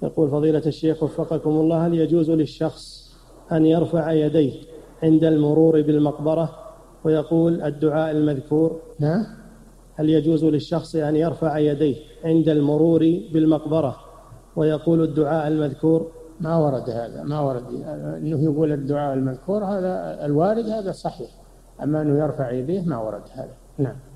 يقول فضيلة الشيخ وفقكم الله، هل يجوز للشخص أن يرفع يديه عند المرور بالمقبرة ويقول الدعاء المذكور؟ نعم. هل يجوز للشخص أن يرفع يديه عند المرور بالمقبرة ويقول الدعاء المذكور؟ ما ورد هذا، ما ورد أنه يقول الدعاء المذكور، هذا الوارد هذا صحيح، أما أنه يرفع يديه ما ورد هذا. نعم.